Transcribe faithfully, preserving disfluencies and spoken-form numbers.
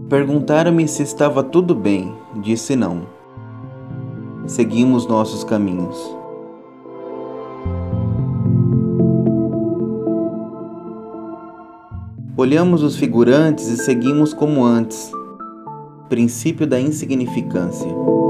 Perguntaram-me se estava tudo bem. Disse não. Seguimos nossos caminhos. Olhamos os figurantes e seguimos como antes. Princípio da insignificância.